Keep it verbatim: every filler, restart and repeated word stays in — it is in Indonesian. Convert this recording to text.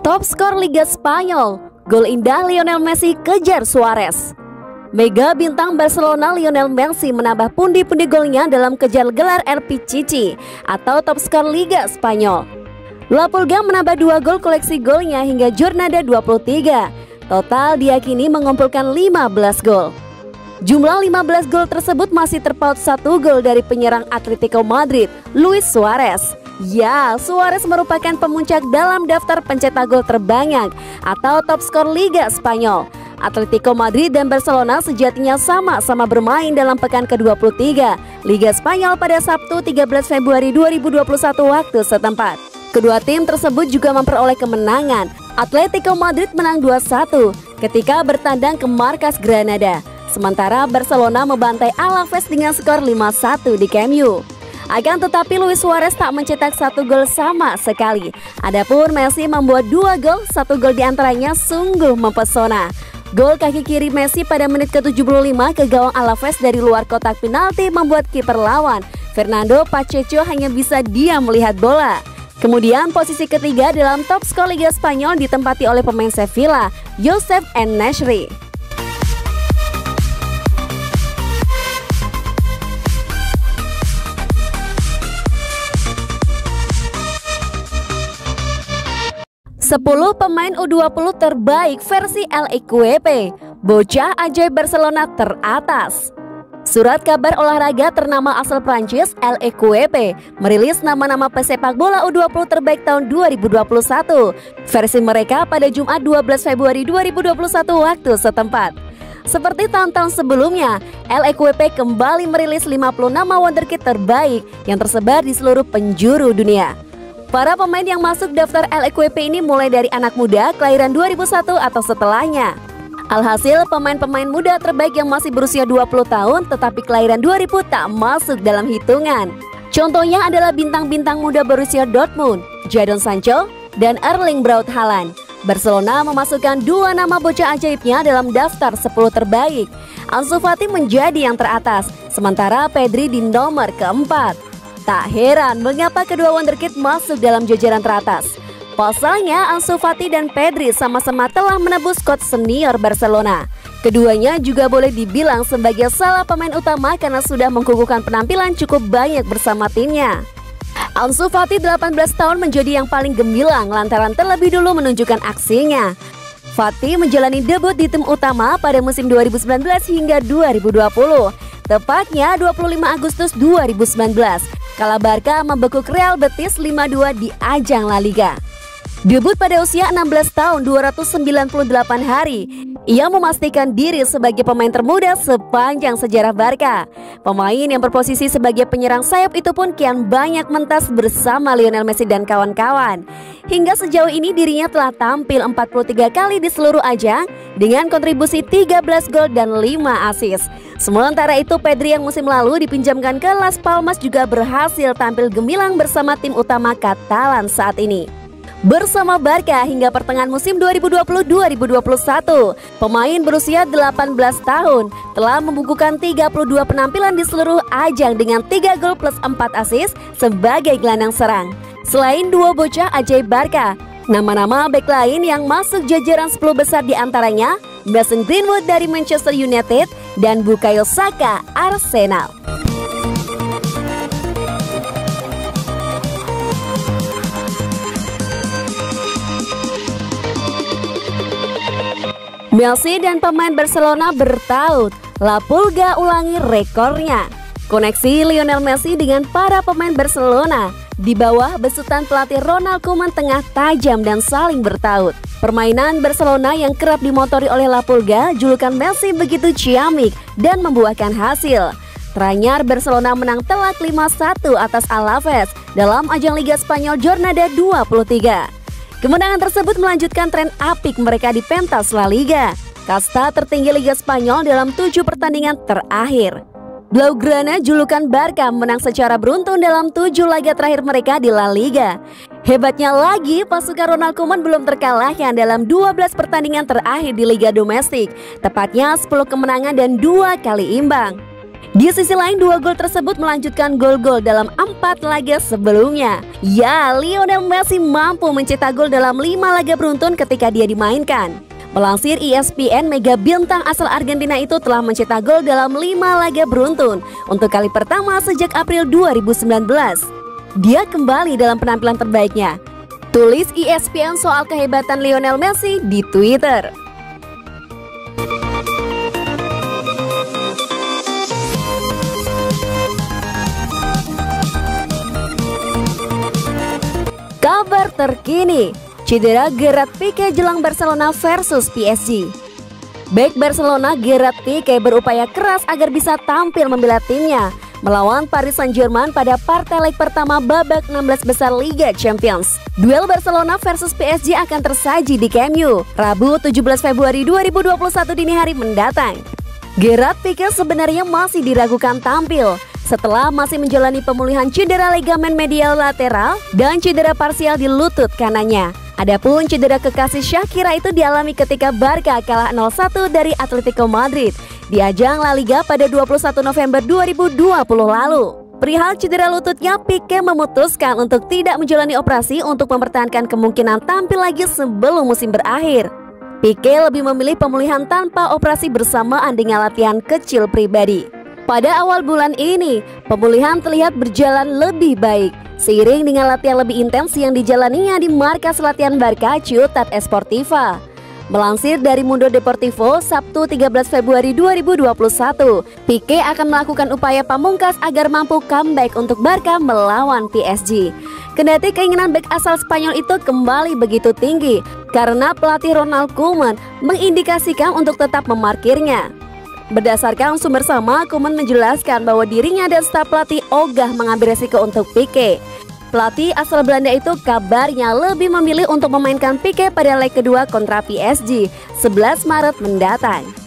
Top skor Liga Spanyol, gol indah Lionel Messi kejar Suarez. Mega bintang Barcelona Lionel Messi menambah pundi-pundi golnya dalam kejar gelar R P C C atau top skor Liga Spanyol. La Pulga menambah dua gol koleksi golnya hingga Jornada dua puluh tiga. Total diyakini mengumpulkan lima belas gol. Jumlah lima belas gol tersebut masih terpaut satu gol dari penyerang Atletico Madrid, Luis Suarez. Ya, Suarez merupakan pemuncak dalam daftar pencetak gol terbanyak atau top skor Liga Spanyol. Atletico Madrid dan Barcelona sejatinya sama-sama bermain dalam pekan ke dua puluh tiga Liga Spanyol pada Sabtu tiga belas Februari dua ribu dua puluh satu waktu setempat. Kedua tim tersebut juga memperoleh kemenangan. Atletico Madrid menang dua satu ketika bertandang ke markas Granada. Sementara Barcelona membantai Alaves dengan skor lima satu di Camp Nou. Akan tetapi Luis Suarez tak mencetak satu gol sama sekali. Adapun Messi membuat dua gol, satu gol diantaranya sungguh mempesona. Gol kaki kiri Messi pada menit ke tujuh puluh lima ke gawang Alaves dari luar kotak penalti membuat kiper lawan, Fernando Pacheco, hanya bisa diam melihat bola. Kemudian posisi ketiga dalam top skor Liga Spanyol ditempati oleh pemain Sevilla, Josep En-Nesyri. sepuluh pemain U dua puluh terbaik versi El Equipe, bocah ajaib Barcelona teratas. Surat kabar olahraga ternama asal Prancis El Equipe merilis nama-nama pesepak bola U dua puluh terbaik tahun dua ribu dua puluh satu. Versi mereka pada Jumat dua belas Februari dua ribu dua puluh satu waktu setempat. Seperti tahun-tahun sebelumnya, El Equipe kembali merilis lima puluh nama wonderkid terbaik yang tersebar di seluruh penjuru dunia. Para pemain yang masuk daftar El Equipe ini mulai dari anak muda kelahiran dua ribu satu atau setelahnya. Alhasil pemain-pemain muda terbaik yang masih berusia dua puluh tahun tetapi kelahiran dua ribu tak masuk dalam hitungan. Contohnya adalah bintang-bintang muda Borussia Dortmund, Jadon Sancho dan Erling Braut Haaland. Barcelona memasukkan dua nama bocah ajaibnya dalam daftar sepuluh terbaik. Ansu Fati menjadi yang teratas, sementara Pedri di nomor keempat. Tak heran mengapa kedua wonderkid masuk dalam jajaran teratas. Pasalnya Ansu Fati dan Pedri sama-sama telah menebus skot senior Barcelona. Keduanya juga boleh dibilang sebagai salah pemain utama karena sudah mengukuhkan penampilan cukup banyak bersama timnya. Ansu Fati delapan belas tahun menjadi yang paling gemilang lantaran terlebih dulu menunjukkan aksinya. Fati menjalani debut di tim utama pada musim dua ribu sembilan belas hingga dua ribu dua puluh, tepatnya dua puluh lima Agustus dua ribu sembilan belas. Kala Barca membekuk Real Betis lima dua di ajang La Liga. Debut pada usia enam belas tahun dua ratus sembilan puluh delapan hari, ia memastikan diri sebagai pemain termuda sepanjang sejarah Barca. Pemain yang berposisi sebagai penyerang sayap itu pun kian banyak mentas bersama Lionel Messi dan kawan-kawan. Hingga sejauh ini dirinya telah tampil empat puluh tiga kali di seluruh ajang dengan kontribusi tiga belas gol dan lima assist. Sementara itu Pedri yang musim lalu dipinjamkan ke Las Palmas juga berhasil tampil gemilang bersama tim utama Katalan saat ini. Bersama Barca hingga pertengahan musim dua ribu dua puluh dua ribu dua puluh satu, pemain berusia delapan belas tahun telah membukukan tiga puluh dua penampilan di seluruh ajang dengan tiga gol plus empat assist sebagai gelandang serang. Selain dua bocah ajaib Barca, nama-nama bek lain yang masuk jajaran sepuluh besar diantaranya Mason Greenwood dari Manchester United dan Bukayo Saka Arsenal. Messi dan pemain Barcelona bertaut, La Pulga ulangi rekornya. Koneksi Lionel Messi dengan para pemain Barcelona di bawah besutan pelatih Ronald Koeman tengah tajam dan saling bertaut. Permainan Barcelona yang kerap dimotori oleh La Pulga, julukan Messi begitu ciamik dan membuahkan hasil. Teranyar Barcelona menang telak lima satu atas Alaves dalam ajang Liga Spanyol Jornada dua puluh tiga. Kemenangan tersebut melanjutkan tren apik mereka di pentas La Liga, kasta tertinggi Liga Spanyol dalam tujuh pertandingan terakhir. Blaugrana julukan Barca menang secara beruntun dalam tujuh laga terakhir mereka di La Liga. Hebatnya lagi, pasukan Ronald Koeman belum terkalahkan dalam dua belas pertandingan terakhir di Liga domestik, tepatnya sepuluh kemenangan dan dua kali imbang. Di sisi lain, dua gol tersebut melanjutkan gol-gol dalam empat laga sebelumnya. Ya, Lionel Messi mampu mencetak gol dalam lima laga beruntun ketika dia dimainkan. Melansir E S P N, mega bintang asal Argentina itu telah mencetak gol dalam lima laga beruntun untuk kali pertama sejak April dua ribu sembilan belas. Dia kembali dalam penampilan terbaiknya, tulis E S P N soal kehebatan Lionel Messi di Twitter. Kabar terkini, cedera Gerard Pique jelang Barcelona versus P S G. Bek Barcelona Gerard Pique berupaya keras agar bisa tampil membela timnya melawan Paris Saint-Germain pada partai leg pertama babak enam belas besar Liga Champions. Duel Barcelona versus P S G akan tersaji di Camp Nou, Rabu tujuh belas Februari dua ribu dua puluh satu dini hari mendatang. Gerard Pique sebenarnya masih diragukan tampil setelah masih menjalani pemulihan cedera ligamen medial lateral dan cedera parsial di lutut kanannya. Adapun cedera kekasih Shakira itu dialami ketika Barca kalah nol satu dari Atletico Madrid di ajang La Liga pada dua puluh satu November dua ribu dua puluh lalu. Perihal cedera lututnya, Pique memutuskan untuk tidak menjalani operasi untuk mempertahankan kemungkinan tampil lagi sebelum musim berakhir. Pique lebih memilih pemulihan tanpa operasi bersamaan dengan latihan kecil pribadi. Pada awal bulan ini, pemulihan terlihat berjalan lebih baik seiring dengan latihan lebih intens yang dijalaninya di markas latihan Barca Ciutat Esportiva. Melansir dari Mundo Deportivo, Sabtu tiga belas Februari dua ribu dua puluh satu, Pique akan melakukan upaya pamungkas agar mampu comeback untuk Barca melawan P S G. Kendati keinginan bek asal Spanyol itu kembali begitu tinggi karena pelatih Ronald Koeman mengindikasikan untuk tetap memarkirnya. Berdasarkan sumber sama, Koeman menjelaskan bahwa dirinya dan staf pelatih ogah mengambil resiko untuk Pique. Pelatih asal Belanda itu kabarnya lebih memilih untuk memainkan Pique pada leg kedua kontra P S G sebelas Maret mendatang.